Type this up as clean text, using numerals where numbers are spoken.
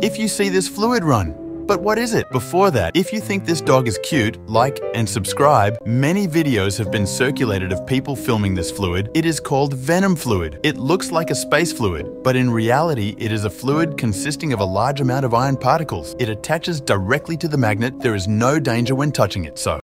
if you see this fluid run. But what is it? Before that, if you think this dog is cute, like and subscribe. Many videos have been circulated of people filming this fluid. It is called venom fluid. It looks like a space fluid, but in reality, it is a fluid consisting of a large amount of iron particles. It attaches directly to the magnet. There is no danger when touching it, so